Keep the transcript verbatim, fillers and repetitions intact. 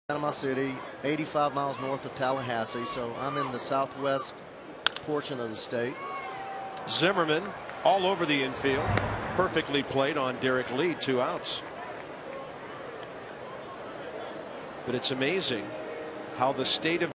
Panama City, eighty-five miles north of Tallahassee, so I'm in the southwest portion of the state. Zimmerman all over the infield, perfectly played on Derek Lee, two outs. But it's amazing how the state of